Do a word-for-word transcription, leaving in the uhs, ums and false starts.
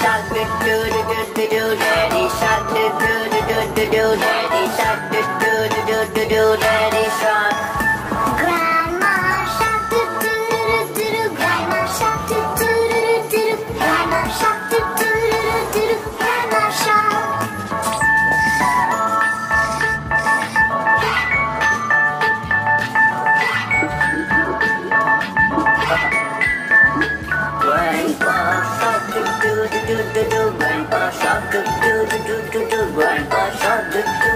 shark do do do do do. Daddy shark do do do do do. Daddy shark do do do do do. Daddy shark. Grandma shark do do do do do. Grandma shark do do do do do. Grandma shark do do do do do. Grandma shark. Grandpa shark do do do do do. Grandpa shark do do do do do. Grandpa shark do do